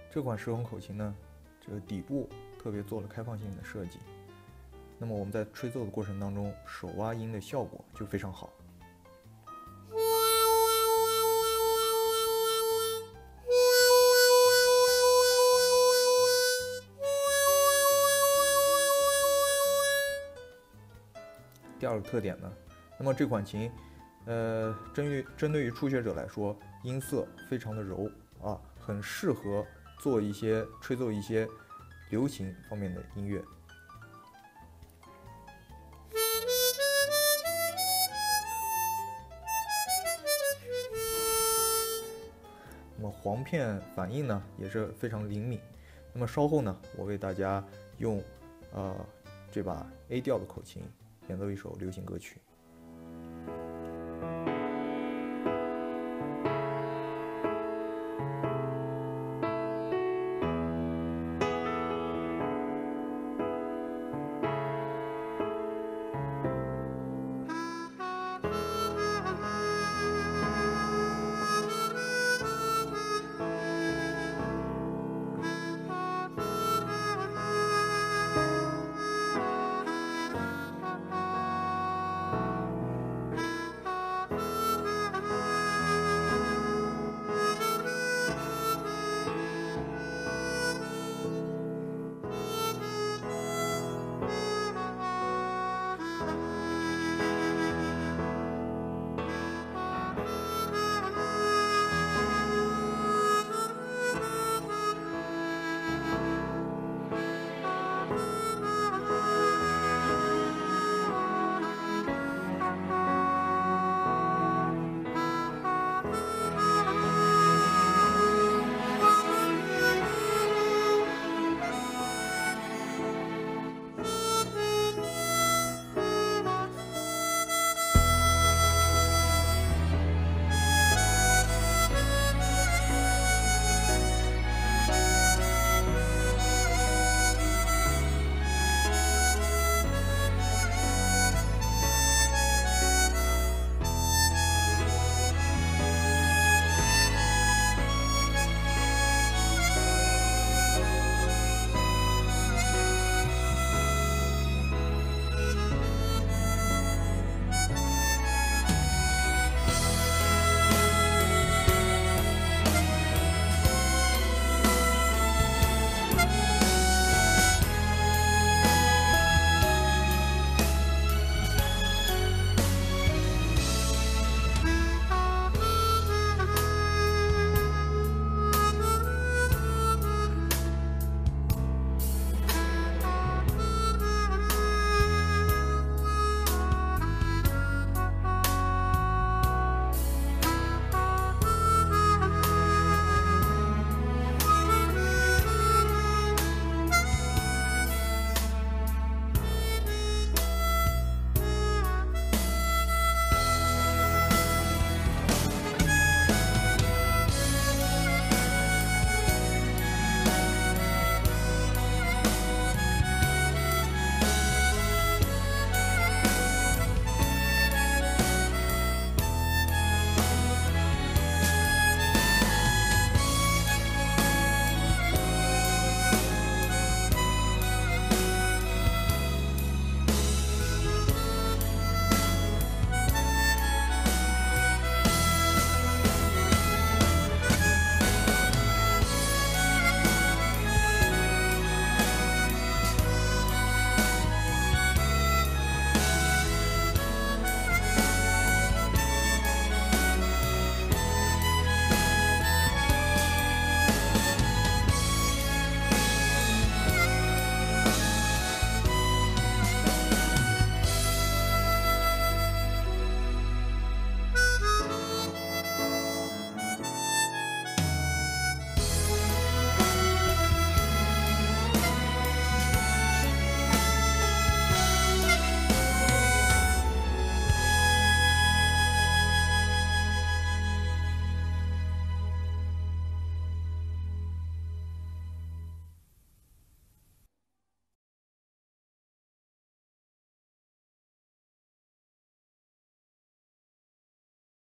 这款时空口琴呢，这个底部特别做了开放性的设计，那么我们在吹奏的过程当中，手挖音的效果就非常好。第二个特点呢，那么这款琴，针对于初学者来说，音色非常的柔啊，很适合做一些吹奏一些流行方面的音乐。那么簧片反应呢也是非常灵敏。那么稍后呢，我为大家用这把 A 调的口琴演奏一首流行歌曲。